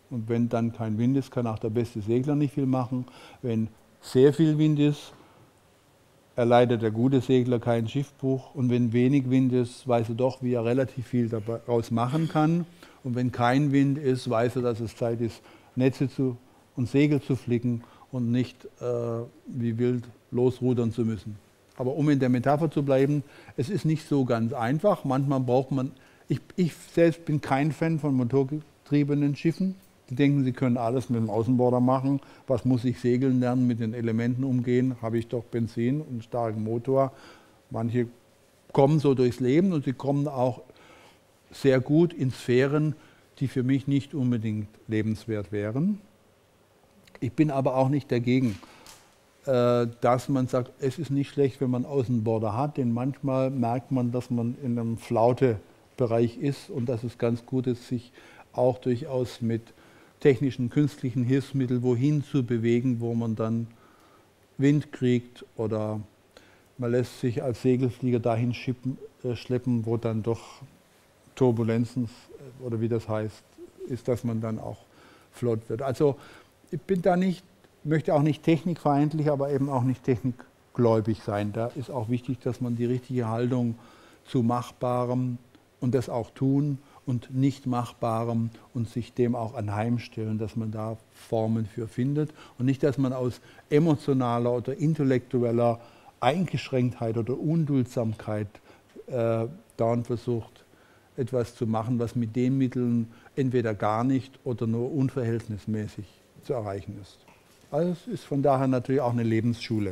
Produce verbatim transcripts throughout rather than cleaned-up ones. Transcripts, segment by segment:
Und wenn dann kein Wind ist, kann auch der beste Segler nicht viel machen. Wenn sehr viel Wind ist, erleidet der gute Segler keinen Schiffbruch. Und wenn wenig Wind ist, weiß er doch, wie er relativ viel daraus machen kann. Und wenn kein Wind ist, weiß er, dass es Zeit ist, Netze zu, und Segel zu flicken und nicht äh, wie wild losrudern zu müssen. Aber um in der Metapher zu bleiben, es ist nicht so ganz einfach. Manchmal braucht man, ich, ich selbst bin kein Fan von motorgetriebenen Schiffen. Die denken, sie können alles mit dem Außenborder machen. Was muss ich segeln lernen, mit den Elementen umgehen? Habe ich doch Benzin und einen starken Motor. Manche kommen so durchs Leben und sie kommen auch sehr gut in Sphären, die für mich nicht unbedingt lebenswert wären. Ich bin aber auch nicht dagegen, dass man sagt, es ist nicht schlecht, wenn man Außenborder hat, denn manchmal merkt man, dass man in einem Flautebereich ist und dass es ganz gut ist, sich auch durchaus mit technischen, künstlichen Hilfsmitteln wohin zu bewegen, wo man dann Wind kriegt oder man lässt sich als Segelflieger dahin schippen, äh, schleppen, wo dann doch Turbulenzen oder wie das heißt, ist, dass man dann auch flott wird. Also ich bin da nicht, möchte auch nicht technikfeindlich, aber eben auch nicht technikgläubig sein. Da ist auch wichtig, dass man die richtige Haltung zu Machbarem und das auch tun und nicht Machbarem und sich dem auch anheimstellen, dass man da Formen für findet und nicht, dass man aus emotionaler oder intellektueller Eingeschränktheit oder Unduldsamkeit äh, dauernd versucht, etwas zu machen, was mit den Mitteln entweder gar nicht oder nur unverhältnismäßig zu erreichen ist. Also es ist von daher natürlich auch eine Lebensschule.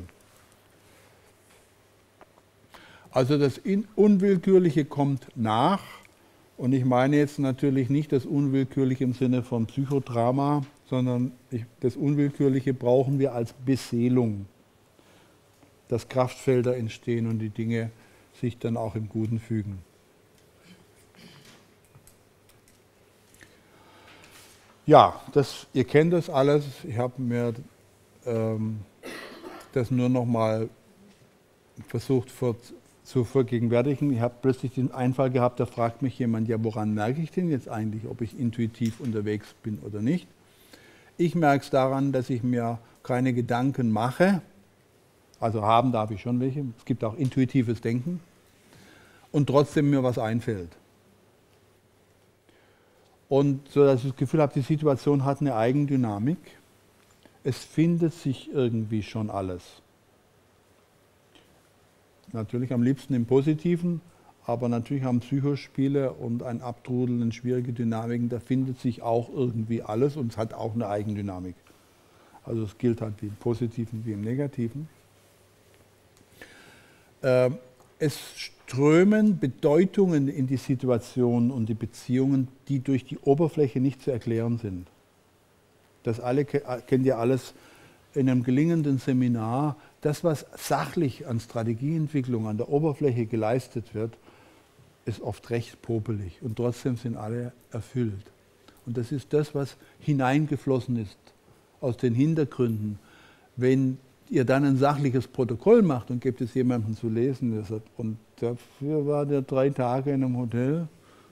Also das Unwillkürliche kommt nach. Und ich meine jetzt natürlich nicht das Unwillkürliche im Sinne von Psychodrama, sondern ich, das Unwillkürliche brauchen wir als Beseelung, dass Kraftfelder entstehen und die Dinge sich dann auch im Guten fügen. Ja, das, ihr kennt das alles. Ich habe mir ähm, das nur noch mal versucht vor, zu vergegenwärtigen. Ich habe plötzlich den Einfall gehabt, da fragt mich jemand, ja, woran merke ich denn jetzt eigentlich, ob ich intuitiv unterwegs bin oder nicht? Ich merke es daran, dass ich mir keine Gedanken mache, also haben darf ich schon welche, es gibt auch intuitives Denken, und trotzdem mir was einfällt. Und so, dass ich das Gefühl habe, die Situation hat eine Eigendynamik, es findet sich irgendwie schon alles. Natürlich am liebsten im Positiven, aber natürlich haben Psychospiele und ein Abtrudeln in schwierige Dynamiken, da findet sich auch irgendwie alles und es hat auch eine Eigendynamik. Also es gilt halt wie im Positiven wie im Negativen. Äh, es strömen Bedeutungen in die Situation und die Beziehungen, die durch die Oberfläche nicht zu erklären sind. Das alle kennt ihr alles in einem gelingenden Seminar. Das, was sachlich an Strategieentwicklung an der Oberfläche geleistet wird, ist oft recht popelig und trotzdem sind alle erfüllt. Und das ist das, was hineingeflossen ist aus den Hintergründen. Wenn ihr dann ein sachliches Protokoll macht und gebt es jemandem zu lesen, der sagt, und dafür war der drei Tage in einem Hotel,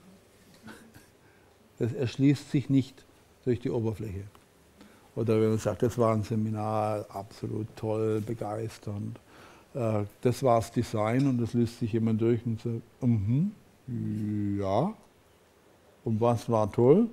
das erschließt sich nicht durch die Oberfläche. Oder wenn man sagt, das war ein Seminar, absolut toll, begeisternd. Äh, das war das Design und das liest sich jemand durch und sagt, mhm, ja, und was war toll?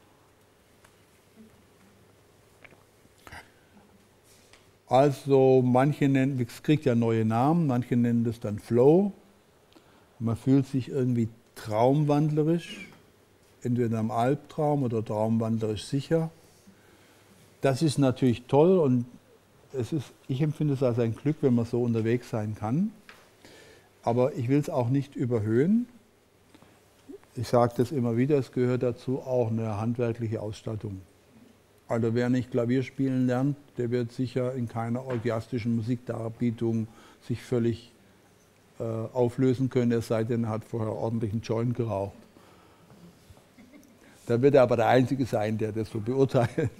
Also manche nennen, es kriegt ja neue Namen, manche nennen das dann Flow. Man fühlt sich irgendwie traumwandlerisch, entweder im Albtraum oder traumwandlerisch sicher. Das ist natürlich toll und es ist, ich empfinde es als ein Glück, wenn man so unterwegs sein kann. Aber ich will es auch nicht überhöhen. Ich sage das immer wieder, es gehört dazu auch eine handwerkliche Ausstattung. Also wer nicht Klavier spielen lernt, der wird sicher in keiner orgiastischen Musikdarbietung sich völlig äh, auflösen können, es sei denn, er hat vorher ordentlich einen Joint geraucht. Da wird er aber der Einzige sein, der das so beurteilt.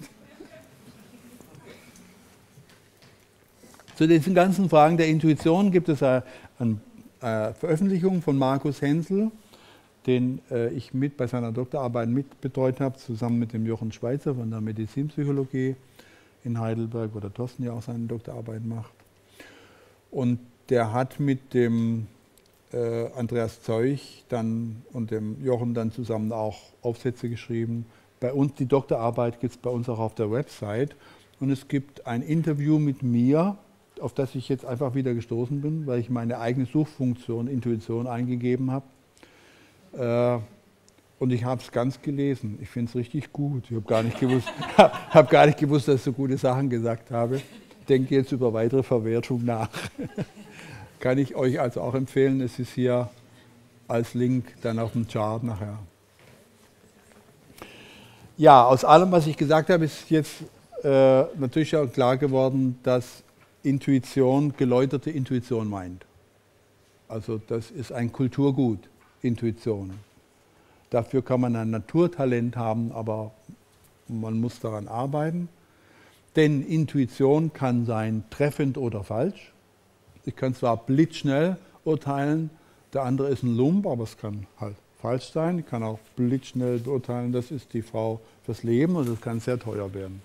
Zu diesen ganzen Fragen der Intuition gibt es eine, eine Veröffentlichung von Markus Hensel, den äh, ich mit bei seiner Doktorarbeit mitbetreut habe, zusammen mit dem Jochen Schweizer von der Medizinpsychologie in Heidelberg, wo der Thorsten ja auch seine Doktorarbeit macht. Und der hat mit dem äh, Andreas Zeug dann und dem Jochen dann zusammen auch Aufsätze geschrieben. Bei uns, die Doktorarbeit gibt es bei uns auch auf der Website. Und es gibt ein Interview mit mir, auf das ich jetzt einfach wieder gestoßen bin, weil ich meine eigene Suchfunktion Intuition eingegeben habe. Äh, und ich habe es ganz gelesen. Ich finde es richtig gut. Ich habe gar nicht gewusst, hab gar nicht gewusst, dass ich so gute Sachen gesagt habe. Denke jetzt über weitere Verwertung nach. Kann ich euch also auch empfehlen. Es ist hier als Link dann auf dem Chart nachher. Ja, aus allem, was ich gesagt habe, ist jetzt äh, natürlich auch klar geworden, dass Intuition geläuterte Intuition meint. Also das ist ein Kulturgut, Intuition. Dafür kann man ein Naturtalent haben, aber man muss daran arbeiten. Denn Intuition kann sein treffend oder falsch. Ich kann zwar blitzschnell urteilen, der andere ist ein Lump, aber es kann halt falsch sein. Ich kann auch blitzschnell beurteilen, das ist die Frau fürs Leben und das kann sehr teuer werden.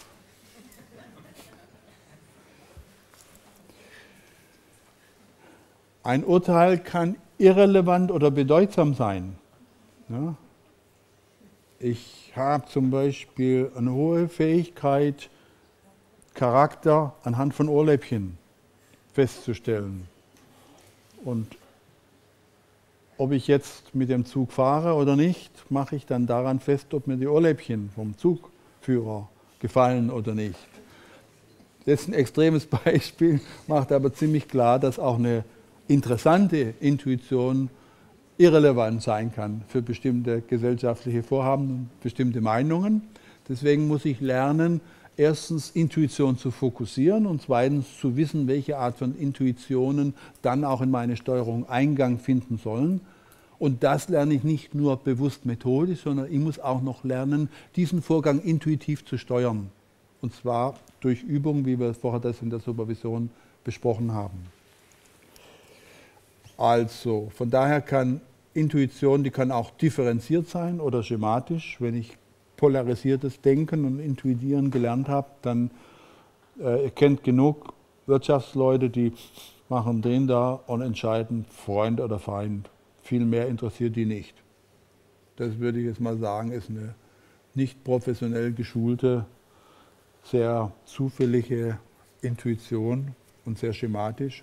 Ein Urteil kann irrelevant oder bedeutsam sein. Ja? Ich habe zum Beispiel eine hohe Fähigkeit, Charakter anhand von Ohrläppchen festzustellen. Und ob ich jetzt mit dem Zug fahre oder nicht, mache ich dann daran fest, ob mir die Ohrläppchen vom Zugführer gefallen oder nicht. Das ist ein extremes Beispiel, macht aber ziemlich klar, dass auch eine interessante Intuition irrelevant sein kann für bestimmte gesellschaftliche Vorhaben und bestimmte Meinungen. Deswegen muss ich lernen, erstens Intuition zu fokussieren und zweitens zu wissen, welche Art von Intuitionen dann auch in meine Steuerung Eingang finden sollen. Und das lerne ich nicht nur bewusst methodisch, sondern ich muss auch noch lernen, diesen Vorgang intuitiv zu steuern. Und zwar durch Übung, wie wir vorher das in der Supervision besprochen haben. Also, von daher kann Intuition, die kann auch differenziert sein oder schematisch. Wenn ich polarisiertes Denken und Intuitieren gelernt habe, dann äh, ihr kennt genug Wirtschaftsleute, die machen den da und entscheiden Freund oder Feind. Viel mehr interessiert die nicht. Das würde ich jetzt mal sagen, ist eine nicht professionell geschulte, sehr zufällige Intuition und sehr schematisch.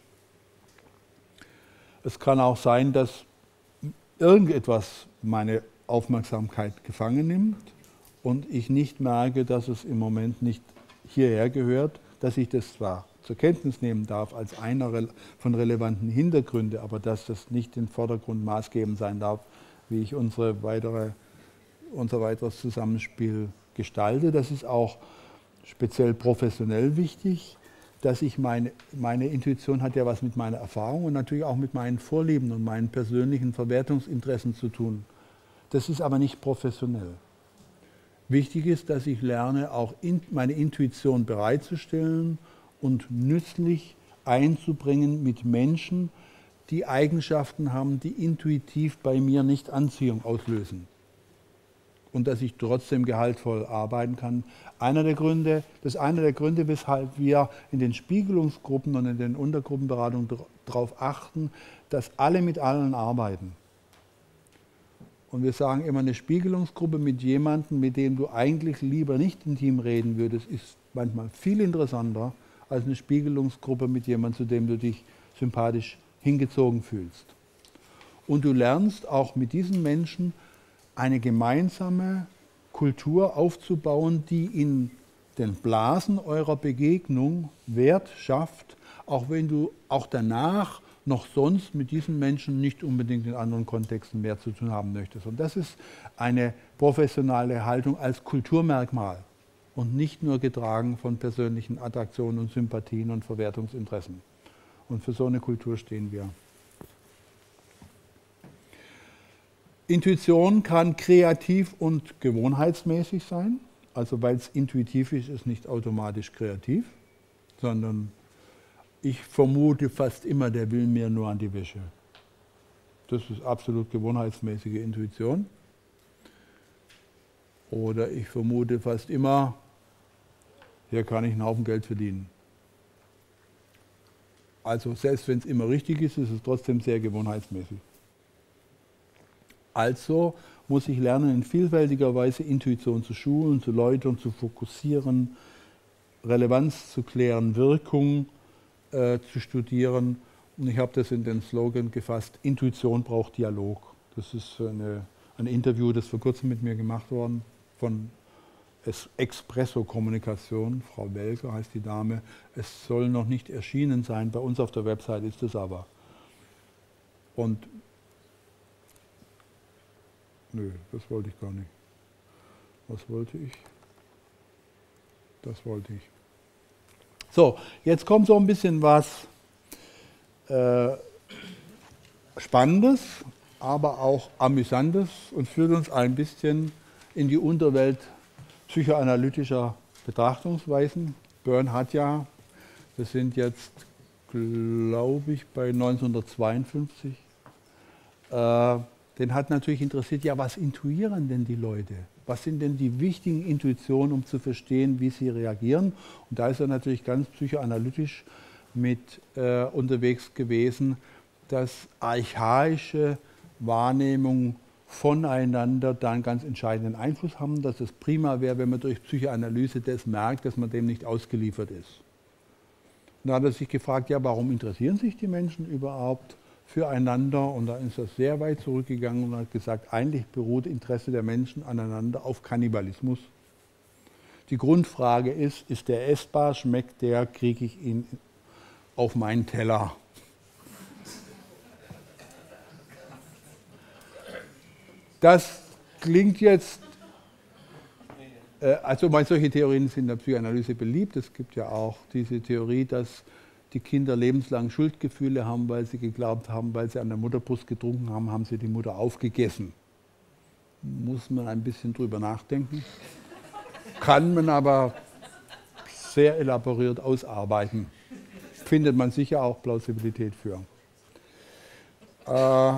Es kann auch sein, dass irgendetwas meine Aufmerksamkeit gefangen nimmt und ich nicht merke, dass es im Moment nicht hierher gehört, dass ich das zwar zur Kenntnis nehmen darf als einer von relevanten Hintergründen, aber dass das nicht den Vordergrund maßgebend sein darf, wie ich unsere weitere, unser weiteres Zusammenspiel gestalte. Das ist auch speziell professionell wichtig, dass ich meine, meine Intuition hat ja was mit meiner Erfahrung und natürlich auch mit meinen Vorlieben und meinen persönlichen Verwertungsinteressen zu tun. Das ist aber nicht professionell. Wichtig ist, dass ich lerne, auch in, meine Intuition bereitzustellen und nützlich einzubringen mit Menschen, die Eigenschaften haben, die intuitiv bei mir nicht Anziehung auslösen. Und dass ich trotzdem gehaltvoll arbeiten kann. Einer der Gründe, das ist einer der Gründe, weshalb wir in den Spiegelungsgruppen und in den Untergruppenberatungen darauf achten, dass alle mit allen arbeiten. Und wir sagen immer, eine Spiegelungsgruppe mit jemandem, mit dem du eigentlich lieber nicht intim reden würdest, ist manchmal viel interessanter als eine Spiegelungsgruppe mit jemandem, zu dem du dich sympathisch hingezogen fühlst. Und du lernst auch mit diesen Menschen eine gemeinsame Kultur aufzubauen, die in den Blasen eurer Begegnung Wert schafft, auch wenn du auch danach noch sonst mit diesen Menschen nicht unbedingt in anderen Kontexten mehr zu tun haben möchtest. Und das ist eine professionelle Haltung als Kulturmerkmal und nicht nur getragen von persönlichen Attraktionen und Sympathien und Verwertungsinteressen. Und für so eine Kultur stehen wir. Intuition kann kreativ und gewohnheitsmäßig sein. Also weil es intuitiv ist, ist nicht automatisch kreativ, sondern ich vermute fast immer, der will mir nur an die Wäsche. Das ist absolut gewohnheitsmäßige Intuition. Oder ich vermute fast immer, hier kann ich einen Haufen Geld verdienen. Also selbst wenn es immer richtig ist, ist es trotzdem sehr gewohnheitsmäßig. Also muss ich lernen, in vielfältiger Weise Intuition zu schulen, zu läutern, zu fokussieren, Relevanz zu klären, Wirkung äh, zu studieren. Und ich habe das in den Slogan gefasst, Intuition braucht Dialog. Das ist eine, ein Interview, das vor kurzem mit mir gemacht worden von Expresso-Kommunikation, Frau Welker heißt die Dame. Es soll noch nicht erschienen sein, bei uns auf der Website ist es aber. Und nö, das wollte ich gar nicht. Was wollte ich? Das wollte ich. So, jetzt kommt so ein bisschen was äh, Spannendes, aber auch Amüsantes und führt uns ein bisschen in die Unterwelt psychoanalytischer Betrachtungsweisen. Byrne hat ja, wir sind jetzt, glaube ich, bei neunzehnhundertzweiundfünfzig, äh, den hat natürlich interessiert, ja, was intuieren denn die Leute? Was sind denn die wichtigen Intuitionen, um zu verstehen, wie sie reagieren? Und da ist er natürlich ganz psychoanalytisch mit äh, unterwegs gewesen, dass archaische Wahrnehmung voneinander da einen ganz entscheidenden Einfluss haben, dass es prima wäre, wenn man durch Psychoanalyse das merkt, dass man dem nicht ausgeliefert ist. Und da hat er sich gefragt, ja, warum interessieren sich die Menschen überhaupt füreinander? Und da ist er sehr weit zurückgegangen und hat gesagt, eigentlich beruht Interesse der Menschen aneinander auf Kannibalismus. Die Grundfrage ist, ist der essbar, schmeckt der, kriege ich ihn auf meinen Teller? Das klingt jetzt, äh, also solche Theorien sind in der Psychoanalyse beliebt. Es gibt ja auch diese Theorie, dass die Kinder lebenslang Schuldgefühle haben, weil sie geglaubt haben, weil sie an der Mutterbrust getrunken haben, haben sie die Mutter aufgegessen. Muss man ein bisschen drüber nachdenken. Kann man aber sehr elaboriert ausarbeiten. Findet man sicher auch Plausibilität für. Äh,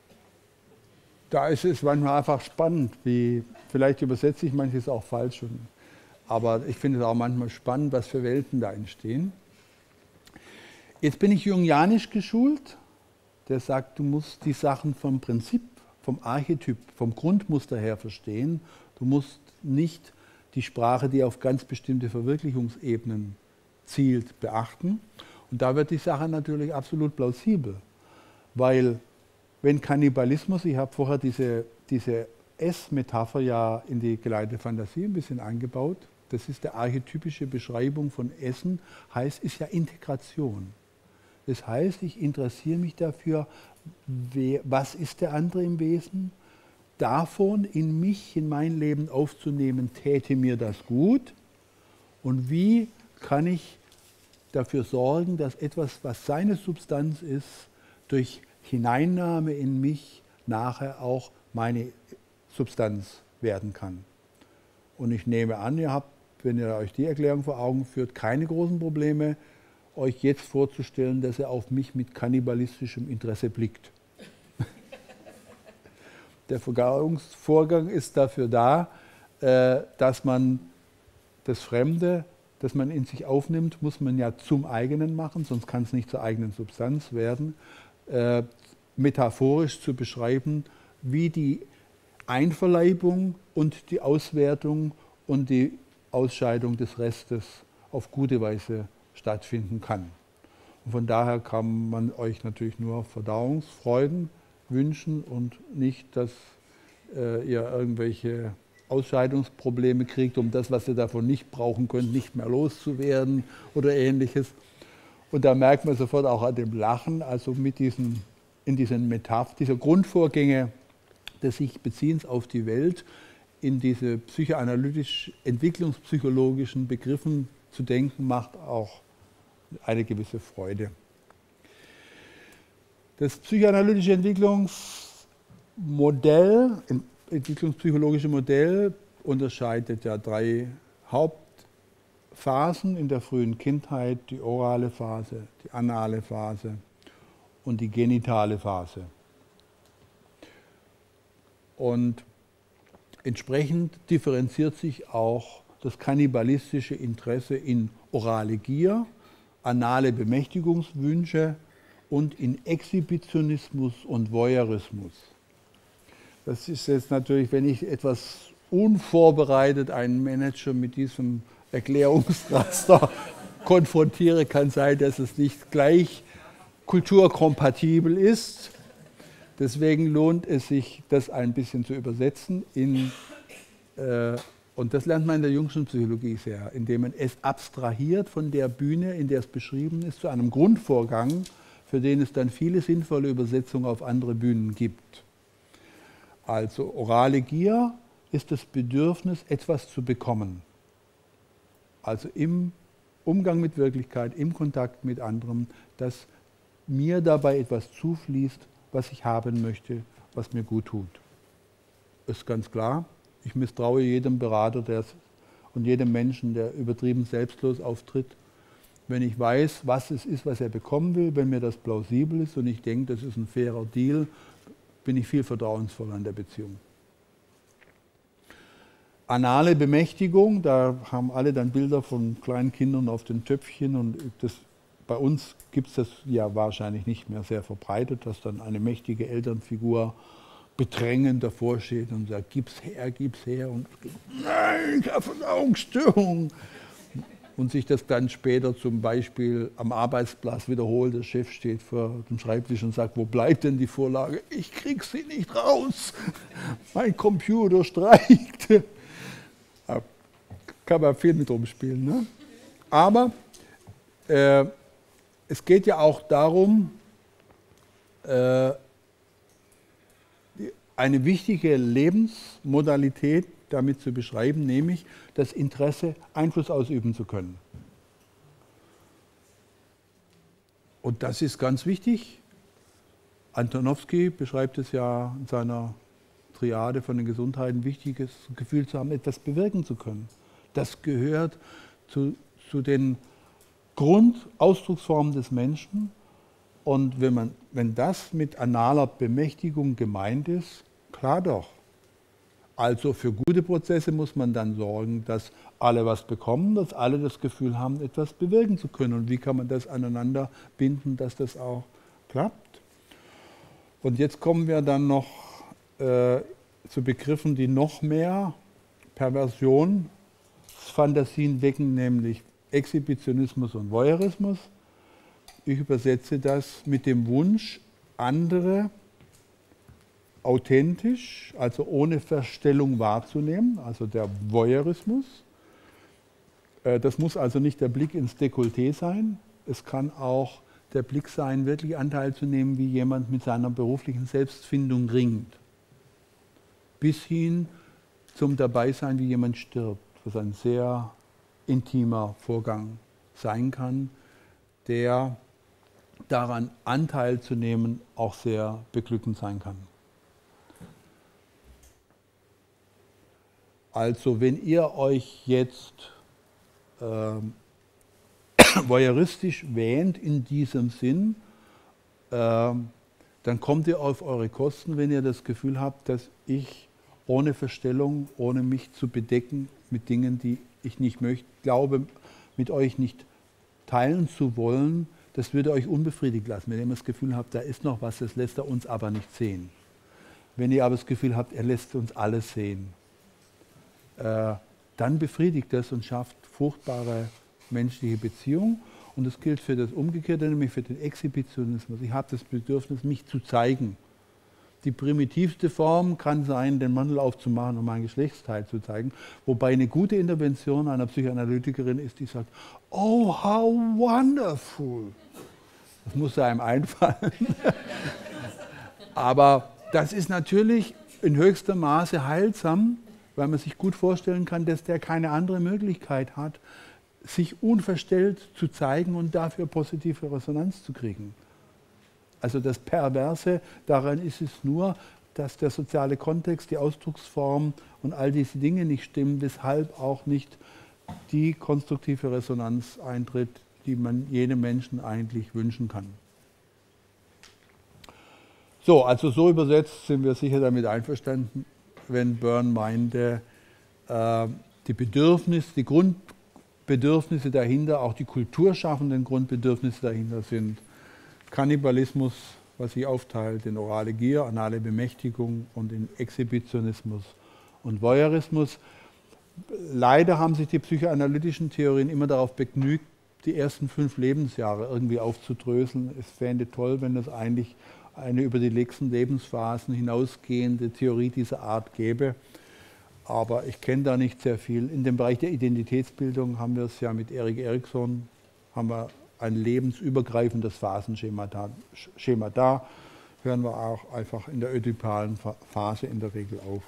Da ist es manchmal einfach spannend, wie, vielleicht übersetze ich manches auch falsch, aber ich finde es auch manchmal spannend, was für Welten da entstehen. Jetzt bin ich jungianisch geschult, der sagt, du musst die Sachen vom Prinzip, vom Archetyp, vom Grundmuster her verstehen. Du musst nicht die Sprache, die auf ganz bestimmte Verwirklichungsebenen zielt, beachten. Und da wird die Sache natürlich absolut plausibel, weil wenn Kannibalismus, ich habe vorher diese, diese Ess-Metapher ja in die geleitete Fantasie ein bisschen eingebaut, das ist die archetypische Beschreibung von Essen, heißt, ist ja Integration. Das heißt, ich interessiere mich dafür, wer, was ist der andere im Wesen, davon in mich, in mein Leben aufzunehmen, täte mir das gut und wie kann ich dafür sorgen, dass etwas, was seine Substanz ist, durch Hineinnahme in mich nachher auch meine Substanz werden kann. Und ich nehme an, ihr habt, wenn ihr euch die Erklärung vor Augen führt, keine großen Probleme, euch jetzt vorzustellen, dass er auf mich mit kannibalistischem Interesse blickt. Der Vergauungsvorgang ist dafür da, dass man das Fremde, das man in sich aufnimmt, muss man ja zum eigenen machen, sonst kann es nicht zur eigenen Substanz werden. Äh, metaphorisch zu beschreiben, wie die Einverleibung und die Auswertung und die Ausscheidung des Restes auf gute Weise stattfinden kann. Und von daher kann man euch natürlich nur Verdauungsfreuden wünschen und nicht, dass äh, ihr irgendwelche Ausscheidungsprobleme kriegt, um das, was ihr davon nicht brauchen könnt, nicht mehr loszuwerden oder Ähnliches. Und da merkt man sofort auch an dem Lachen, also mit diesen, in diesen Metaphern, dieser Grundvorgänge des sich Beziehens auf die Welt, in diese psychoanalytisch, entwicklungspsychologischen Begriffen zu denken, macht auch eine gewisse Freude. Das psychoanalytische Entwicklungsmodell, entwicklungspsychologische Modell unterscheidet ja drei Hauptphasen in der frühen Kindheit, die orale Phase, die anale Phase und die genitale Phase. Und entsprechend differenziert sich auch das kannibalistische Interesse in orale Gier, anale Bemächtigungswünsche und in Exhibitionismus und Voyeurismus. Das ist jetzt natürlich, wenn ich etwas unvorbereitet einen Manager mit diesem Erklärungsraster konfrontiere, kann sein, dass es nicht gleich kulturkompatibel ist. Deswegen lohnt es sich, das ein bisschen zu übersetzen. In, äh, und das lernt man in der Jungschen Psychologie sehr, indem man es abstrahiert von der Bühne, in der es beschrieben ist, zu einem Grundvorgang, für den es dann viele sinnvolle Übersetzungen auf andere Bühnen gibt. Also orale Gier ist das Bedürfnis, etwas zu bekommen. Also im Umgang mit Wirklichkeit, im Kontakt mit anderem, dass mir dabei etwas zufließt, was ich haben möchte, was mir gut tut. Ist ganz klar, ich misstraue jedem Berater der, und jedem Menschen, der übertrieben selbstlos auftritt, wenn ich weiß, was es ist, was er bekommen will, wenn mir das plausibel ist und ich denke, das ist ein fairer Deal, bin ich viel vertrauensvoller in der Beziehung. Anale Bemächtigung, da haben alle dann Bilder von kleinen Kindern auf den Töpfchen und das, bei uns gibt es das ja wahrscheinlich nicht mehr sehr verbreitet, dass dann eine mächtige Elternfigur bedrängend davor steht und sagt, gib's her, gib's her und nein, ich habe Verdauungsstörung. Und sich das dann später zum Beispiel am Arbeitsplatz wiederholt, der Chef steht vor dem Schreibtisch und sagt, wo bleibt denn die Vorlage? Ich krieg sie nicht raus, mein Computer streikt. Da kann man viel mit rumspielen. Ne? Aber äh, es geht ja auch darum, äh, eine wichtige Lebensmodalität damit zu beschreiben, nämlich das Interesse, Einfluss ausüben zu können. Und das ist ganz wichtig. Antonowski beschreibt es ja in seiner Triade von den Gesundheiten, ein wichtiges Gefühl zu haben, etwas bewirken zu können. Das gehört zu, zu den Grundausdrucksformen des Menschen. Und wenn, man, wenn das mit analer Bemächtigung gemeint ist, klar doch. Also für gute Prozesse muss man dann sorgen, dass alle was bekommen, dass alle das Gefühl haben, etwas bewirken zu können. Und wie kann man das aneinander binden, dass das auch klappt? Und jetzt kommen wir dann noch äh, zu Begriffen, die noch mehr Perversionsfantasien wecken, nämlich Exhibitionismus und Voyeurismus. Ich übersetze das mit dem Wunsch, andere authentisch, also ohne Verstellung wahrzunehmen, also der Voyeurismus. Das muss also nicht der Blick ins Dekolleté sein, es kann auch der Blick sein, wirklich Anteil zu nehmen, wie jemand mit seiner beruflichen Selbstfindung ringt. Bis hin zum Dabeisein, wie jemand stirbt, was ein sehr intimer Vorgang sein kann, der daran Anteil zu nehmen auch sehr beglückend sein kann. Also wenn ihr euch jetzt ähm, voyeuristisch wähnt in diesem Sinn, ähm, dann kommt ihr auf eure Kosten, wenn ihr das Gefühl habt, dass ich ohne Verstellung, ohne mich zu bedecken mit Dingen, die ich nicht möchte, glaube, mit euch nicht teilen zu wollen, das würde euch unbefriedigt lassen. Wenn ihr das Gefühl habt, da ist noch was, das lässt er uns aber nicht sehen. Wenn ihr aber das Gefühl habt, er lässt uns alles sehen, äh, dann befriedigt das und schafft fruchtbare menschliche Beziehungen. Und das gilt für das Umgekehrte, nämlich für den Exhibitionismus. Ich habe das Bedürfnis, mich zu zeigen. Die primitivste Form kann sein, den Mantel aufzumachen und mein Geschlechtsteil zu zeigen. Wobei eine gute Intervention einer Psychoanalytikerin ist, die sagt, oh, how wonderful. Das muss einem einfallen. Aber das ist natürlich in höchstem Maße heilsam, weil man sich gut vorstellen kann, dass der keine andere Möglichkeit hat, sich unverstellt zu zeigen und dafür positive Resonanz zu kriegen. Also das Perverse daran ist es nur, dass der soziale Kontext, die Ausdrucksform und all diese Dinge nicht stimmen, weshalb auch nicht die konstruktive Resonanz eintritt, die man jedem Menschen eigentlich wünschen kann. So, also so übersetzt sind wir sicher damit einverstanden, wenn Byrne meinte, äh, die Bedürfnisse, die Grundbedürfnisse dahinter, auch die kulturschaffenden Grundbedürfnisse dahinter sind Kannibalismus, was sich aufteilt in orale Gier, anale Bemächtigung und in Exhibitionismus und Voyeurismus. Leider haben sich die psychoanalytischen Theorien immer darauf begnügt, die ersten fünf Lebensjahre irgendwie aufzudröseln. Es fände toll, wenn es eigentlich eine über die nächsten Lebensphasen hinausgehende Theorie dieser Art gäbe. Aber ich kenne da nicht sehr viel. In dem Bereich der Identitätsbildung haben wir es ja mit Erik Erikson, haben wir ein lebensübergreifendes Phasenschema da. Schema da hören wir auch einfach in der ödipalen Phase in der Regel auf.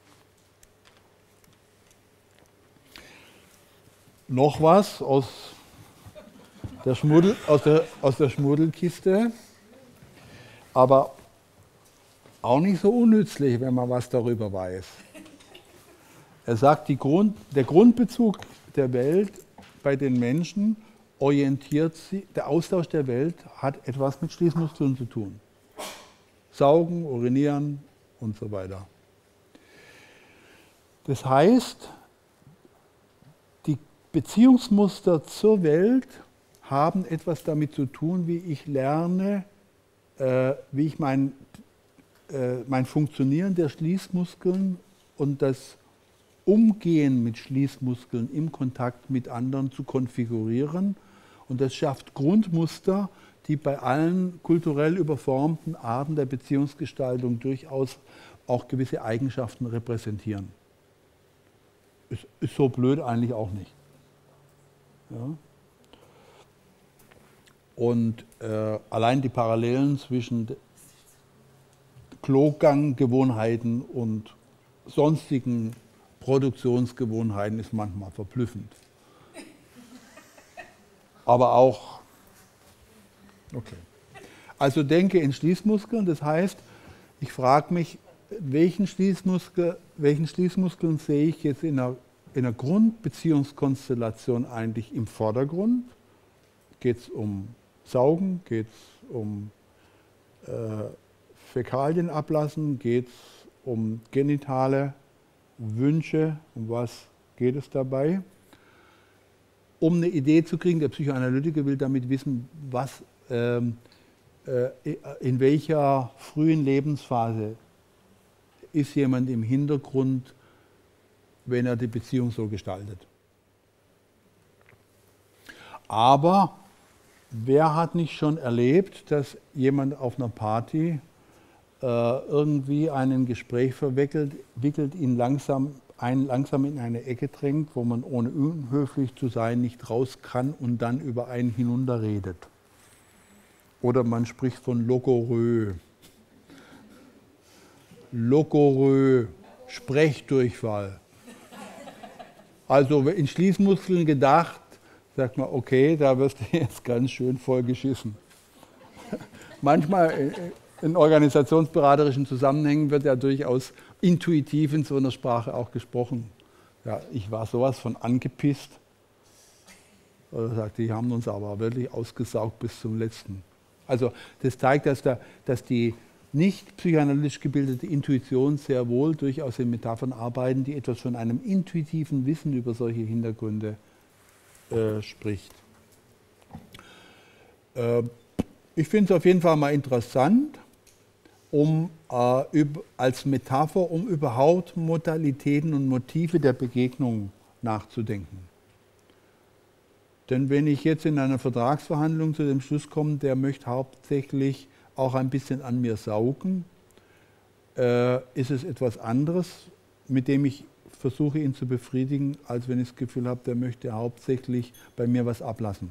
Noch was aus der, Schmuddel, aus der, aus der Schmuddelkiste, aber auch nicht so unnützlich, wenn man was darüber weiß. Er sagt, die Grund, der Grundbezug der Welt bei den Menschen orientiert sich, der Austausch der Welt hat etwas mit Schließmuskeln zu tun. Saugen, urinieren und so weiter. Das heißt, die Beziehungsmuster zur Welt haben etwas damit zu tun, wie ich lerne, äh, wie ich mein, äh, mein Funktionieren der Schließmuskeln und das Umgehen mit Schließmuskeln im Kontakt mit anderen zu konfigurieren. Und das schafft Grundmuster, die bei allen kulturell überformten Arten der Beziehungsgestaltung durchaus auch gewisse Eigenschaften repräsentieren. Ist, ist so blöd eigentlich auch nicht. Ja. Und äh, allein die Parallelen zwischen Kloganggewohnheiten und sonstigen Produktionsgewohnheiten ist manchmal verblüffend. Aber auch, okay. Also denke in Schließmuskeln, das heißt, ich frage mich, welchen, Schließmuskel, welchen Schließmuskeln sehe ich jetzt in einer, in einer Grundbeziehungskonstellation eigentlich im Vordergrund? Geht es um Saugen, geht es um äh, Fäkalien ablassen, geht es um genitale Wünsche, um was geht es dabei? Um eine Idee zu kriegen, der Psychoanalytiker will damit wissen, was, ähm, äh, in welcher frühen Lebensphase ist jemand im Hintergrund, wenn er die Beziehung so gestaltet. Aber wer hat nicht schon erlebt, dass jemand auf einer Party äh, irgendwie ein Gespräch verwickelt, wickelt ihn langsam, einen langsam in eine Ecke drängt, wo man ohne unhöflich zu sein nicht raus kann und dann über einen hinunterredet. Oder man spricht von Logorö. Logorö, Sprechdurchfall. Also in Schließmuskeln gedacht, sagt man, okay, da wirst du jetzt ganz schön voll geschissen. Manchmal in organisationsberaterischen Zusammenhängen wird ja durchaus intuitiv in so einer Sprache auch gesprochen. Ja, ich war sowas von angepisst. Oder sagt, die haben uns aber wirklich ausgesaugt bis zum Letzten. Also das zeigt, dass, da, dass die nicht psychoanalytisch gebildete Intuition sehr wohl durchaus in Metaphern arbeiten, die etwas von einem intuitiven Wissen über solche Hintergründe äh, spricht. Äh, ich finde es auf jeden Fall mal interessant, um äh, über, als Metapher, um überhaupt Modalitäten und Motive der Begegnung nachzudenken. Denn wenn ich jetzt in einer Vertragsverhandlung zu dem Schluss komme, der möchte hauptsächlich auch ein bisschen an mir saugen, äh, ist es etwas anderes, mit dem ich versuche, ihn zu befriedigen, als wenn ich das Gefühl habe, der möchte hauptsächlich bei mir was ablassen.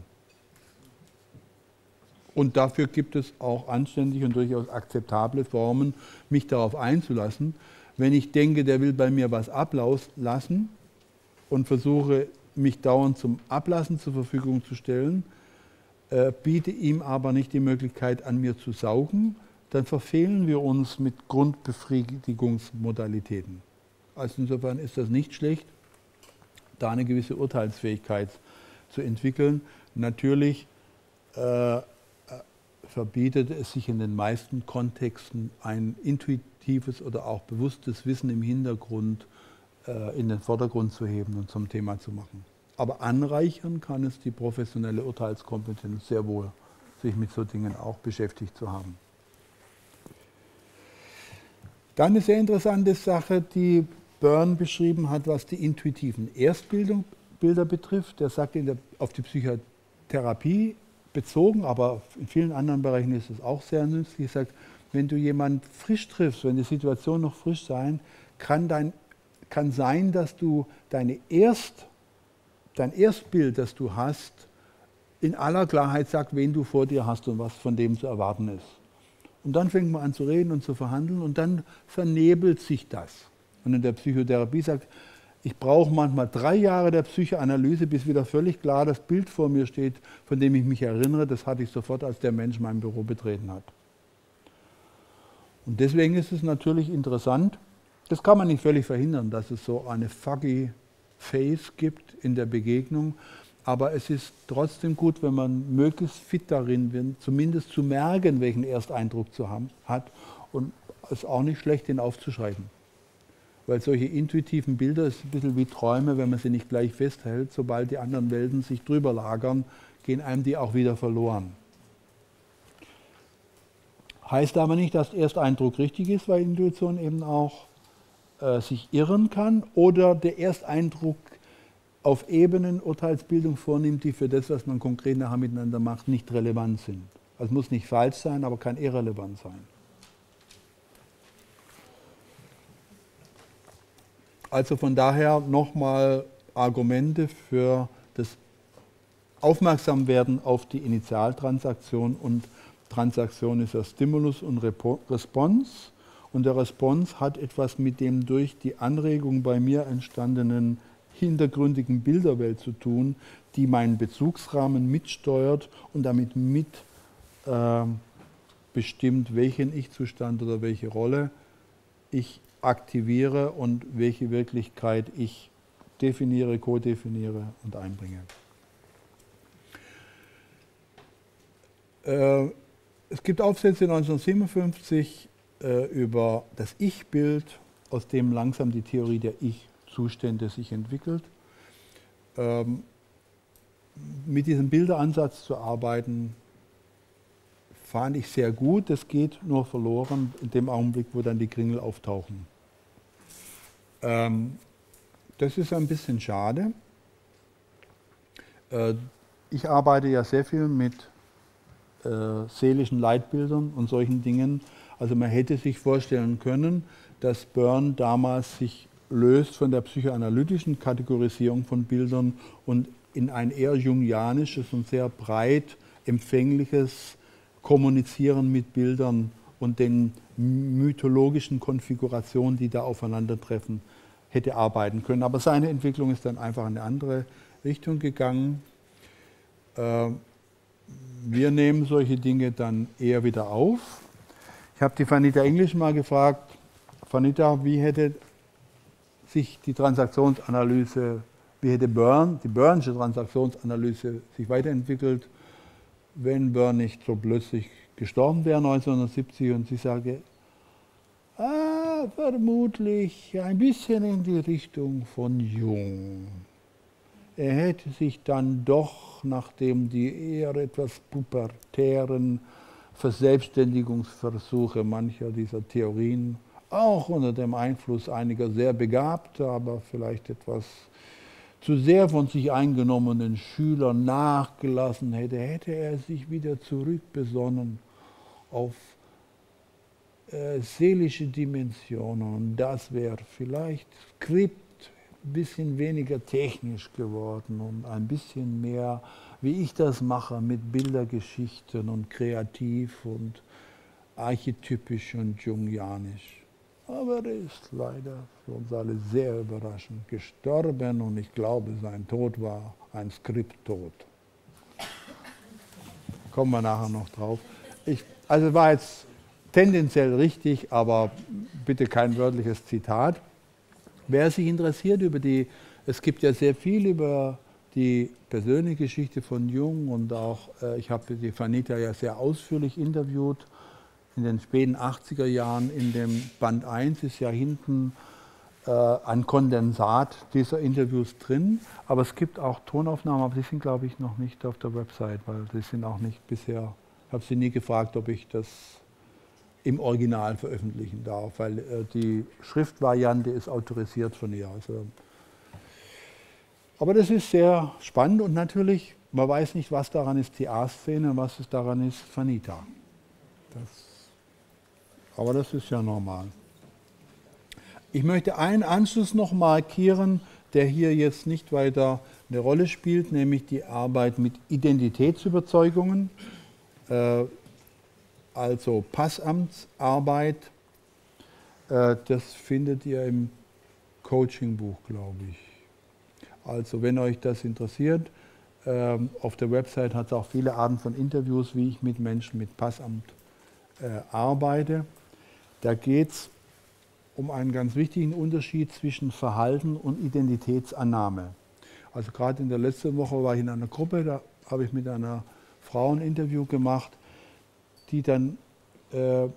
Und dafür gibt es auch anständige und durchaus akzeptable Formen, mich darauf einzulassen. Wenn ich denke, der will bei mir was ablassen und versuche, mich dauernd zum Ablassen zur Verfügung zu stellen, äh, biete ihm aber nicht die Möglichkeit, an mir zu saugen, dann verfehlen wir uns mit Grundbefriedigungsmodalitäten. Also insofern ist das nicht schlecht, da eine gewisse Urteilsfähigkeit zu entwickeln. Natürlich äh, verbietet es sich in den meisten Kontexten ein intuitives oder auch bewusstes Wissen im Hintergrund äh, in den Vordergrund zu heben und zum Thema zu machen. Aber anreichern kann es die professionelle Urteilskompetenz sehr wohl, sich mit so Dingen auch beschäftigt zu haben. Dann eine sehr interessante Sache, die Byrne beschrieben hat, was die intuitiven Erstbilder betrifft. Der sagt, in der, auf die Psychotherapie bezogen, aber in vielen anderen Bereichen ist es auch sehr nützlich. Er sagt, wenn du jemanden frisch triffst, wenn die Situation noch frisch sein, kann, dein, kann sein, dass du deine Erst, dein Erstbild, das du hast, in aller Klarheit sagt, wen du vor dir hast und was von dem zu erwarten ist. Und dann fängt man an zu reden und zu verhandeln und dann vernebelt sich das. Und in der Psychotherapie sagt, ich brauche manchmal drei Jahre der Psychoanalyse, bis wieder völlig klar das Bild vor mir steht, von dem ich mich erinnere. Das hatte ich sofort, als der Mensch mein Büro betreten hat. Und deswegen ist es natürlich interessant, das kann man nicht völlig verhindern, dass es so eine fuggy Phase gibt in der Begegnung. Aber es ist trotzdem gut, wenn man möglichst fit darin wird, zumindest zu merken, welchen Ersteindruck zu haben hat. Und es ist auch nicht schlecht, den aufzuschreiben. Weil solche intuitiven Bilder ist ein bisschen wie Träume, wenn man sie nicht gleich festhält. Sobald die anderen Welten sich drüber lagern, gehen einem die auch wieder verloren. Heißt aber nicht, dass der Ersteindruck richtig ist, weil Intuition eben auch äh, sich irren kann oder der Ersteindruck auf Ebenen Urteilsbildung vornimmt, die für das, was man konkret nachher miteinander macht, nicht relevant sind. Also es muss nicht falsch sein, aber kann irrelevant sein. Also von daher nochmal Argumente für das Aufmerksamwerden auf die Initialtransaktion. Und Transaktion ist ja Stimulus und Response. Und der Response hat etwas mit dem durch die Anregung bei mir entstandenen hintergründigen Bilderwelt zu tun, die meinen Bezugsrahmen mitsteuert und damit mit äh, bestimmt, welchen Ich-Zustand oder welche Rolle ich aktiviere und welche Wirklichkeit ich definiere, kodefiniere und einbringe. Äh, es gibt Aufsätze neunzehnhundertsiebenundfünfzig äh, über das Ich-Bild, aus dem langsam die Theorie der Ich-Zustände sich entwickelt. Ähm, mit diesem Bilderansatz zu arbeiten, fand ich sehr gut. Das geht nur verloren in dem Augenblick, wo dann die Kringel auftauchen. Ähm, das ist ein bisschen schade. Äh, ich arbeite ja sehr viel mit äh, seelischen Leitbildern und solchen Dingen. Also man hätte sich vorstellen können, dass Byrne damals sich löst von der psychoanalytischen Kategorisierung von Bildern und in ein eher jungianisches und sehr breit empfängliches Kommunizieren mit Bildern und den mythologischen Konfigurationen, die da aufeinandertreffen, hätte arbeiten können. Aber seine Entwicklung ist dann einfach in eine andere Richtung gegangen. Äh, wir nehmen solche Dinge dann eher wieder auf. Ich habe die Vanita English mal gefragt, Vanita, wie hätte sich die Transaktionsanalyse, wie hätte Byrne, die Byrne'sche Transaktionsanalyse sich weiterentwickelt, wenn Byrne nicht so plötzlich gestorben wäre neunzehnhundertsiebzig, und sie sage, ah, vermutlich ein bisschen in die Richtung von Jung. Er hätte sich dann doch, nachdem die eher etwas pubertären Verselbstständigungsversuche mancher dieser Theorien, auch unter dem Einfluss einiger sehr begabter, aber vielleicht etwas zu sehr von sich eingenommenen Schüler nachgelassen hätte, hätte er sich wieder zurückbesonnen auf äh, seelische Dimensionen. Und das wäre vielleicht Skript ein bisschen weniger technisch geworden und ein bisschen mehr, wie ich das mache, mit Bildergeschichten und kreativ und archetypisch und jungianisch. Aber er ist leider für uns alle sehr überraschend gestorben und ich glaube, sein Tod war ein Skripttod. Kommen wir nachher noch drauf. Ich, also war jetzt tendenziell richtig, aber bitte kein wörtliches Zitat. Wer sich interessiert über die, es gibt ja sehr viel über die persönliche Geschichte von Jung und auch, äh, ich habe die Vanita ja sehr ausführlich interviewt, in den späten achtziger Jahren, in dem Band eins ist ja hinten äh, ein Kondensat dieser Interviews drin, aber es gibt auch Tonaufnahmen, aber die sind, glaube ich, noch nicht auf der Website, weil die sind auch nicht bisher, ich habe sie nie gefragt, ob ich das im Original veröffentlichen darf, weil äh, die Schriftvariante ist autorisiert von ihr. Also, aber das ist sehr spannend und natürlich, man weiß nicht, was daran ist die A-Szene und was es daran ist Vanita. Das Aber das ist ja normal. Ich möchte einen Anschluss noch markieren, der hier jetzt nicht weiter eine Rolle spielt, nämlich die Arbeit mit Identitätsüberzeugungen, äh, also Passamtsarbeit. Äh, das findet ihr im Coaching-Buch, glaube ich. Also wenn euch das interessiert, äh, auf der Website hat es auch viele Arten von Interviews, wie ich mit Menschen mit Passamt äh, arbeite. Da geht es um einen ganz wichtigen Unterschied zwischen Verhalten und Identitätsannahme. Also gerade in der letzten Woche war ich in einer Gruppe, da habe ich mit einer Frau ein Interview gemacht, die dann äh,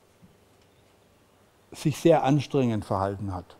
sich sehr anstrengend verhalten hat.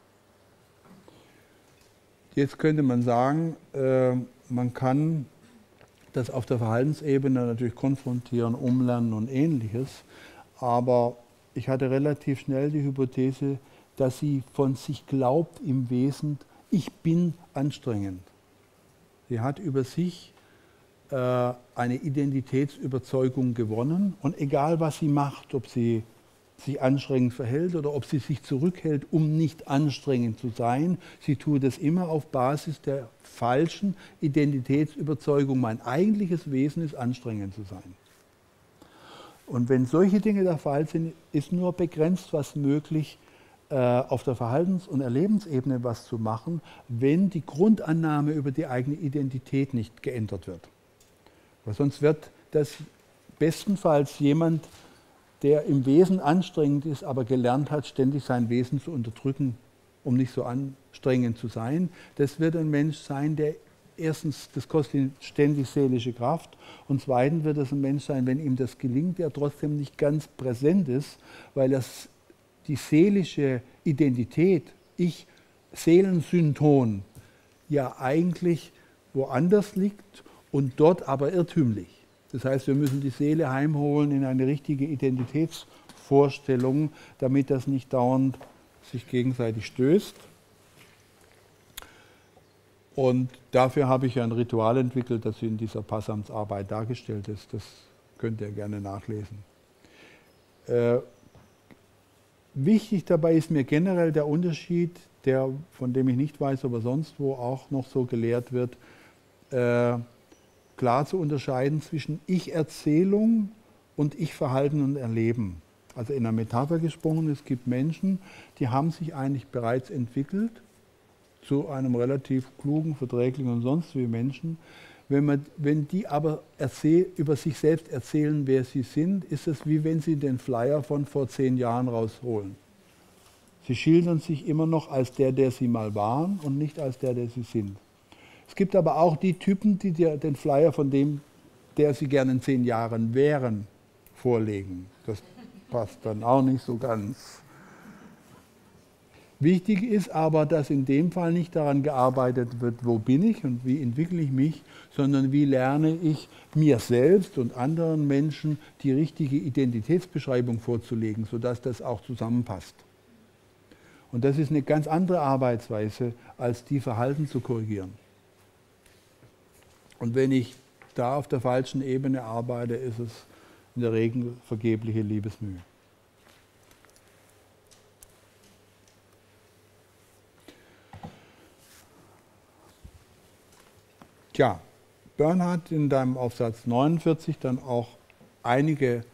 Jetzt könnte man sagen, äh, man kann das auf der Verhaltensebene natürlich konfrontieren, umlernen und Ähnliches, aber ich hatte relativ schnell die Hypothese, dass sie von sich glaubt im Wesen, ich bin anstrengend. Sie hat über sich äh, eine Identitätsüberzeugung gewonnen und egal was sie macht, ob sie sich anstrengend verhält oder ob sie sich zurückhält, um nicht anstrengend zu sein, sie tut es immer auf Basis der falschen Identitätsüberzeugung, mein eigentliches Wesen ist anstrengend zu sein. Und wenn solche Dinge der Fall sind, ist nur begrenzt was möglich, äh, auf der Verhaltens- und Erlebensebene was zu machen, wenn die Grundannahme über die eigene Identität nicht geändert wird. Weil sonst wird das bestenfalls jemand, der im Wesen anstrengend ist, aber gelernt hat, ständig sein Wesen zu unterdrücken, um nicht so anstrengend zu sein. Das wird ein Mensch sein, der erstens, das kostet ihn ständig seelische Kraft und zweitens wird es ein Mensch sein, wenn ihm das gelingt, der trotzdem nicht ganz präsent ist, weil das, die seelische Identität, ich, Seelensynton, ja eigentlich woanders liegt und dort aber irrtümlich. Das heißt, wir müssen die Seele heimholen in eine richtige Identitätsvorstellung, damit das nicht dauernd sich gegenseitig stößt. Und dafür habe ich ein Ritual entwickelt, das in dieser Passamtsarbeit dargestellt ist. Das könnt ihr gerne nachlesen. Äh, wichtig dabei ist mir generell der Unterschied, der, von dem ich nicht weiß, ob er sonst wo auch noch so gelehrt wird, äh, klar zu unterscheiden zwischen Ich-Erzählung und Ich-Verhalten und Erleben. Also in der Metapher gesprochen, es gibt Menschen, die haben sich eigentlich bereits entwickelt, zu einem relativ klugen, verträglichen und sonst wie Menschen. Wenn, man, wenn die aber erzähl, über sich selbst erzählen, wer sie sind, ist es wie wenn sie den Flyer von vor zehn Jahren rausholen. Sie schildern sich immer noch als der, der sie mal waren und nicht als der, der sie sind. Es gibt aber auch die Typen, die dir den Flyer von dem, der sie gerne in zehn Jahren wären, vorlegen. Das passt dann auch nicht so ganz. Wichtig ist aber, dass in dem Fall nicht daran gearbeitet wird, wo bin ich und wie entwickle ich mich, sondern wie lerne ich mir selbst und anderen Menschen die richtige Identitätsbeschreibung vorzulegen, sodass das auch zusammenpasst. Und das ist eine ganz andere Arbeitsweise, als die Verhalten zu korrigieren. Und wenn ich da auf der falschen Ebene arbeite, ist es in der Regel vergebliche Liebesmühe. Tja, Byrne hat in deinem Aufsatz neunundvierzig dann auch einige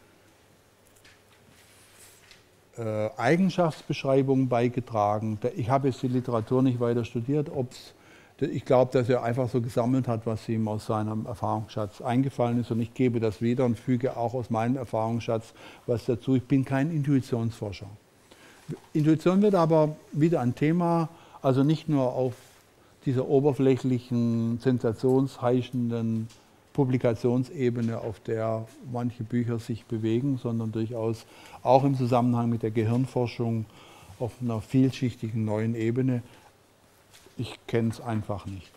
äh, Eigenschaftsbeschreibungen beigetragen. Ich habe jetzt die Literatur nicht weiter studiert, ob's, ich glaube, dass er einfach so gesammelt hat, was ihm aus seinem Erfahrungsschatz eingefallen ist und ich gebe das wieder und füge auch aus meinem Erfahrungsschatz was dazu. Ich bin kein Intuitionsforscher. Intuition wird aber wieder ein Thema, also nicht nur auf dieser oberflächlichen, sensationsheischenden Publikationsebene, auf der manche Bücher sich bewegen, sondern durchaus auch im Zusammenhang mit der Gehirnforschung auf einer vielschichtigen neuen Ebene. Ich kenne es einfach nicht.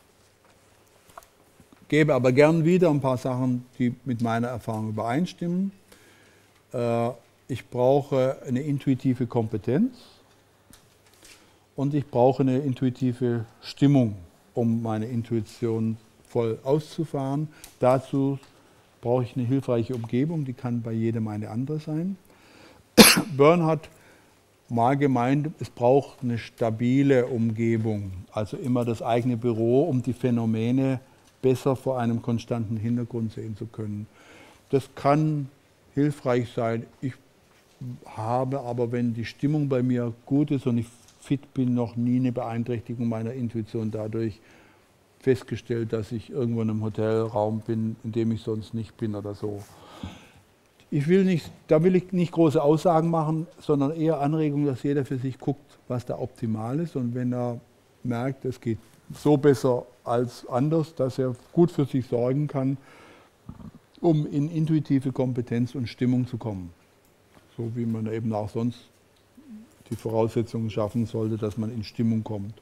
Gebe aber gern wieder ein paar Sachen, die mit meiner Erfahrung übereinstimmen. Äh, ich brauche eine intuitive Kompetenz und ich brauche eine intuitive Stimmung, um meine Intuition voll auszufahren. Dazu brauche ich eine hilfreiche Umgebung, die kann bei jedem eine andere sein. Byrne hat mal gemeint, es braucht eine stabile Umgebung, also immer das eigene Büro, um die Phänomene besser vor einem konstanten Hintergrund sehen zu können. Das kann hilfreich sein. Ich habe aber, wenn die Stimmung bei mir gut ist und ich fit bin, noch nie eine Beeinträchtigung meiner Intuition dadurch festgestellt, dass ich irgendwo in einem Hotelraum bin, in dem ich sonst nicht bin oder so. Ich will nicht, da will ich nicht große Aussagen machen, sondern eher Anregungen, dass jeder für sich guckt, was da optimal ist. Und wenn er merkt, es geht so besser als anders, dass er gut für sich sorgen kann, um in intuitive Kompetenz und Stimmung zu kommen. So wie man eben auch sonst die Voraussetzungen schaffen sollte, dass man in Stimmung kommt.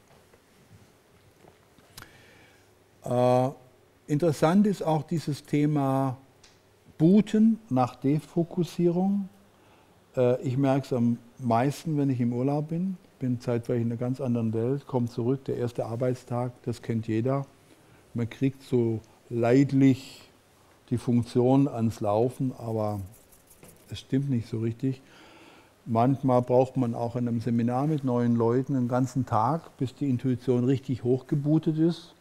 Äh, interessant ist auch dieses Thema Booten nach Defokussierung. Äh, ich merke es am meisten, wenn ich im Urlaub bin. Bin zeitweilig in einer ganz anderen Welt, komme zurück, der erste Arbeitstag, das kennt jeder. Man kriegt so leidlich die Funktion ans Laufen, aber es stimmt nicht so richtig. Manchmal braucht man auch in einem Seminar mit neuen Leuten einen ganzen Tag, bis die Intuition richtig hochgebootet ist.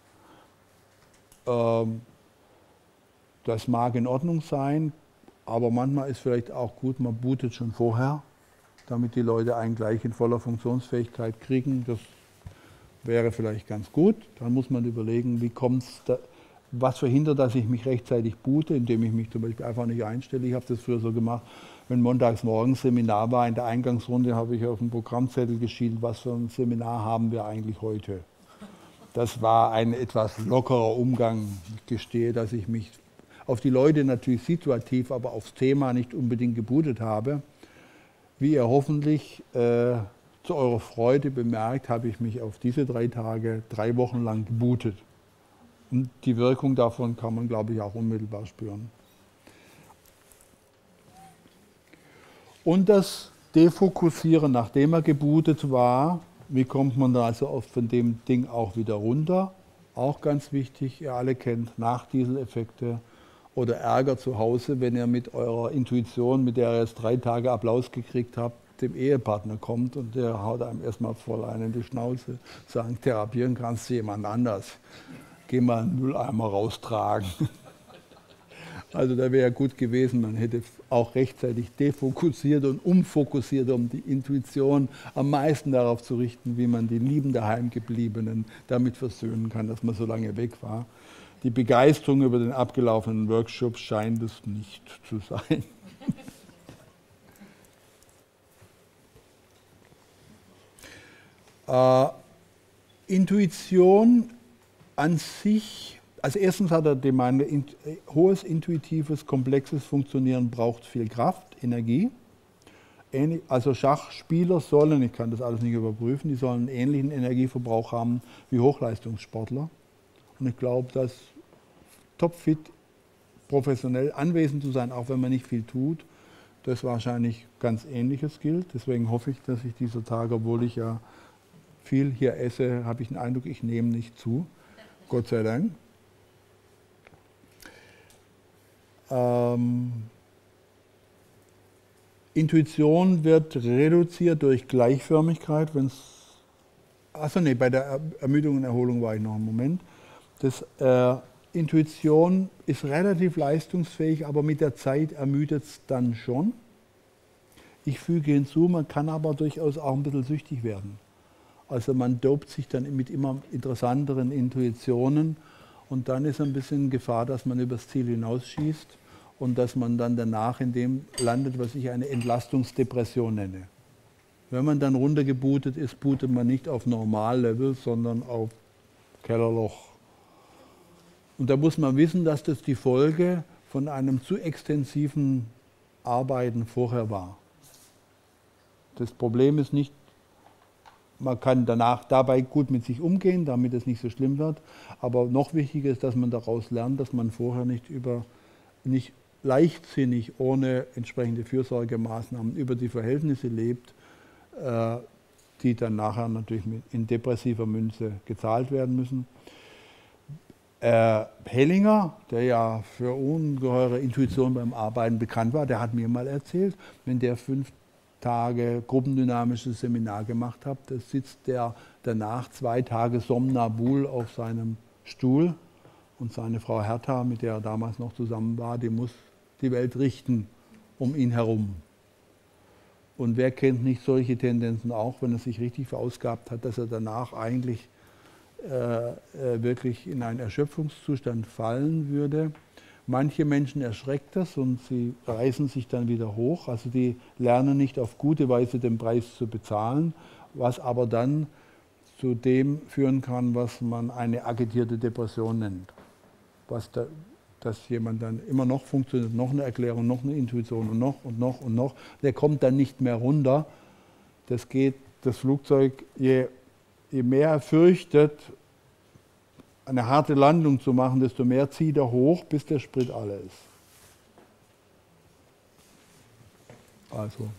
Ähm, das mag in Ordnung sein, aber manchmal ist vielleicht auch gut, man bootet schon vorher, damit die Leute einen gleich in voller Funktionsfähigkeit kriegen. Das wäre vielleicht ganz gut. Dann muss man überlegen, wie kommt's da, was verhindert, dass ich mich rechtzeitig boote, indem ich mich zum Beispiel einfach nicht einstelle. Ich habe das früher so gemacht, wenn montags morgens Seminar war, in der Eingangsrunde habe ich auf dem Programmzettel geschrieben, was für ein Seminar haben wir eigentlich heute. Das war ein etwas lockerer Umgang. Ich gestehe, dass ich mich auf die Leute natürlich situativ, aber aufs Thema nicht unbedingt gebootet habe. Wie ihr hoffentlich äh, zu eurer Freude bemerkt, habe ich mich auf diese drei Tage drei Wochen lang gebootet. Und die Wirkung davon kann man, glaube ich, auch unmittelbar spüren. Und das Defokussieren, nachdem er gebootet war, wie kommt man da also von dem Ding auch wieder runter? Auch ganz wichtig, ihr alle kennt Nachdieseleffekte oder Ärger zu Hause, wenn ihr mit eurer Intuition, mit der ihr jetzt drei Tage Applaus gekriegt habt, dem Ehepartner kommt und der haut einem erstmal voll einen in die Schnauze, sagt, therapieren kannst du jemand anders. Geh mal einen Mülleimer raustragen. Also da wäre gut gewesen, man hätte auch rechtzeitig defokussiert und umfokussiert, um die Intuition am meisten darauf zu richten, wie man die lieben Daheimgebliebenen damit versöhnen kann, dass man so lange weg war. Die Begeisterung über den abgelaufenen Workshop scheint es nicht zu sein. äh, Intuition an sich, also erstens hat er gemeint, hohes, intuitives, komplexes Funktionieren braucht viel Kraft, Energie. Also Schachspieler sollen, ich kann das alles nicht überprüfen, die sollen einen ähnlichen Energieverbrauch haben wie Hochleistungssportler. Und ich glaube, dass topfit, professionell anwesend zu sein, auch wenn man nicht viel tut, das wahrscheinlich ganz Ähnliches gilt. Deswegen hoffe ich, dass ich dieser Tage, obwohl ich ja viel hier esse, habe ich den Eindruck, ich nehme nicht zu. Gott sei Dank. Ähm, Intuition wird reduziert durch Gleichförmigkeit, wenn es. Achso, nee, bei der Ermüdung und Erholung war ich noch einen Moment. Das, äh, Intuition ist relativ leistungsfähig, aber mit der Zeit ermüdet es dann schon. Ich füge hinzu, man kann aber durchaus auch ein bisschen süchtig werden. Also man dopt sich dann mit immer interessanteren Intuitionen und dann ist ein bisschen Gefahr, dass man übers Ziel hinausschießt und dass man dann danach in dem landet, was ich eine Entlastungsdepression nenne. Wenn man dann runtergebootet ist, bootet man nicht auf Normallevel, sondern auf Kellerloch. Und da muss man wissen, dass das die Folge von einem zu extensiven Arbeiten vorher war. Das Problem ist nicht, man kann danach dabei gut mit sich umgehen, damit es nicht so schlimm wird. Aber noch wichtiger ist, dass man daraus lernt, dass man vorher nicht über, nicht leichtsinnig, ohne entsprechende Fürsorgemaßnahmen über die Verhältnisse lebt, äh, die dann nachher natürlich in depressiver Münze gezahlt werden müssen. Äh, Hellinger, der ja für ungeheure Intuition beim Arbeiten bekannt war, der hat mir mal erzählt, wenn der fünf Tage gruppendynamisches Seminar gemacht hat, da sitzt der danach zwei Tage somnambul auf seinem Stuhl und seine Frau Hertha, mit der er damals noch zusammen war, die muss die Welt richten um ihn herum. Und wer kennt nicht solche Tendenzen auch, wenn er sich richtig verausgabt hat, dass er danach eigentlich äh, äh, wirklich in einen Erschöpfungszustand fallen würde. Manche Menschen erschreckt das und sie reißen sich dann wieder hoch. Also die lernen nicht auf gute Weise den Preis zu bezahlen, was aber dann zu dem führen kann, was man eine agitierte Depression nennt. Was da, dass jemand dann immer noch funktioniert, noch eine Erklärung, noch eine Intuition und noch und noch und noch. Der kommt dann nicht mehr runter. Das geht, das Flugzeug, je, je mehr er fürchtet, eine harte Landung zu machen, desto mehr zieht er hoch, bis der Sprit alle ist. Also,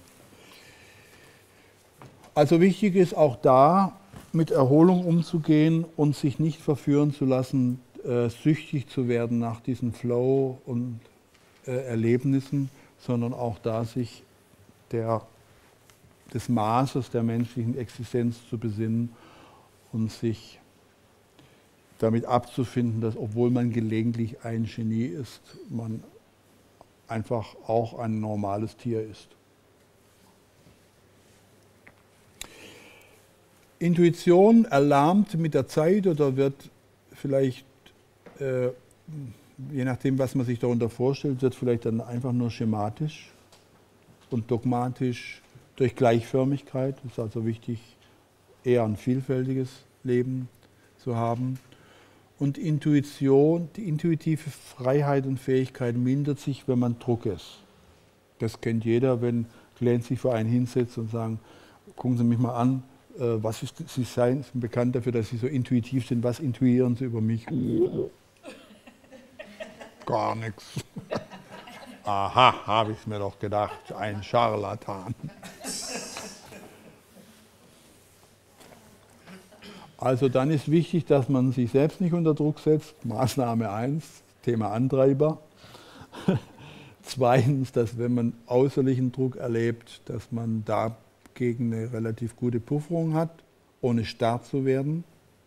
also wichtig ist auch da, mit Erholung umzugehen und sich nicht verführen zu lassen, äh, süchtig zu werden nach diesen Flow- und äh, Erlebnissen, sondern auch da sich der, des Maßes der menschlichen Existenz zu besinnen und sich damit abzufinden, dass obwohl man gelegentlich ein Genie ist, man einfach auch ein normales Tier ist. Intuition erlahmt mit der Zeit oder wird vielleicht, äh, je nachdem, was man sich darunter vorstellt, wird vielleicht dann einfach nur schematisch und dogmatisch durch Gleichförmigkeit. Es ist also wichtig, eher ein vielfältiges Leben zu haben. Und Intuition, die intuitive Freiheit und Fähigkeit mindert sich, wenn man Druck ist. Das kennt jeder, wenn Klienten sich vor einen hinsetzt und sagen, gucken Sie mich mal an, äh, was ist, Sie seien bekannt dafür, dass Sie so intuitiv sind, was intuieren Sie über mich? Gar nichts. Aha, habe ich mir doch gedacht, ein Scharlatan. Also dann ist wichtig, dass man sich selbst nicht unter Druck setzt. Maßnahme eins, Thema Antreiber. Zweitens, dass wenn man äußerlichen Druck erlebt, dass man dagegen eine relativ gute Pufferung hat, ohne starr zu werden.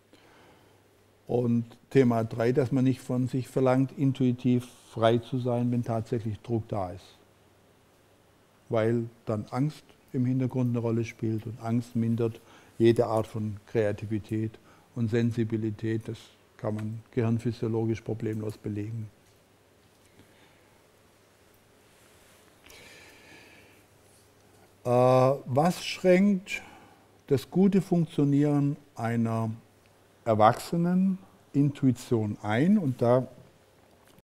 Und Thema drei, dass man nicht von sich verlangt, intuitiv frei zu sein, wenn tatsächlich Druck da ist. Weil dann Angst im Hintergrund eine Rolle spielt und Angst mindert jede Art von Kreativität und Sensibilität. Das kann man gehirnphysiologisch problemlos belegen. Äh, was schränkt das gute Funktionieren einer erwachsenen Intuition ein? Und da